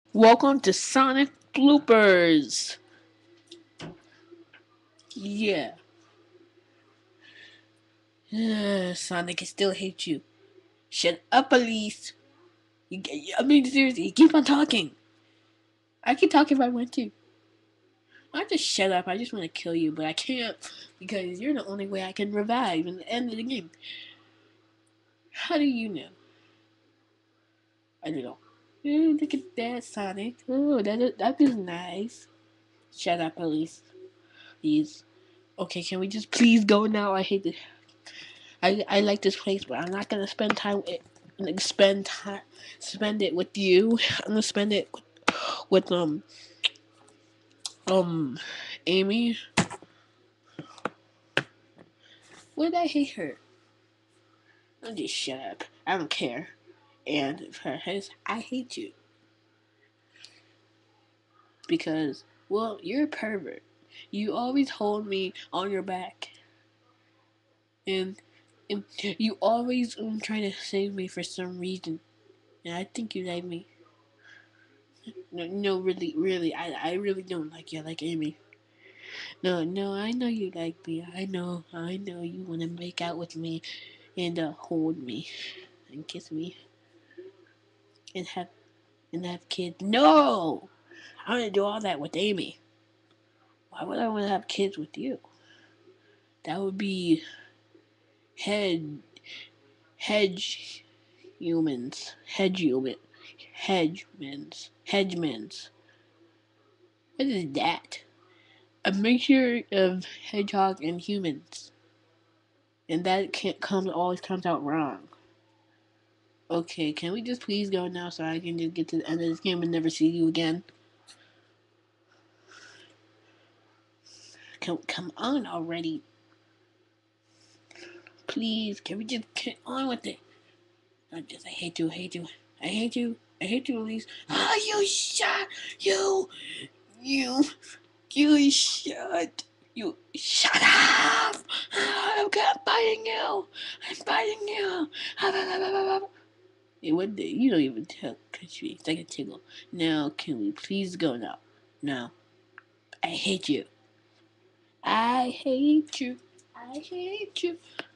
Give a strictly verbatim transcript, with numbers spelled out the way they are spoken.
Welcome to Sonic Bloopers. Yeah. Uh, Sonic, I still hate you. Shut up, Elise. You, I mean, seriously, keep on talking. I can talk if I want to. I just shut up. I just want to kill you, but I can't because you're the only way I can revive in the end of the game. How do you know? I don't know. Ooh, look at that, Sonic. Oh, that that is nice. Shut up, Elise. Please. Okay, can we just please go now? I hate this. I I like this place, but I'm not gonna spend time with like, spend time spend it with you. I'm gonna spend it with, with um um Amy. Would I hate her? I'll just shut up. I don't care. And for his, I hate you because well, you're a pervert. You always hold me on your back, and and you always um try to save me for some reason. And I think you like me. No, no, really, really, I I really don't like you. I like Amy. No, no, I know you like me. I know, I know you want to make out with me and uh, hold me and kiss me and have and have kids. No, I want to do all that with Amy. Why would I want to have kids with you? That would be head hedge humans, hedge human, hedgemans, hedgemans. What is that? A mixture of hedgehog and humans, and that can't come always comes out wrong. Okay, can we just please go now so I can just get to the end of this game and never see you again? Come, come on already. Please, can we just get on with it? I just, I hate you, I hate you. I hate you. I hate you, Elise. Ah, you shut. You, you, you shut. You shut up. I'm biting you. I'm biting you. Hey, what the, you don't even tell, touch me. It's like a tickle. Now, can we please go now? Now. I hate you. I hate you. I hate you.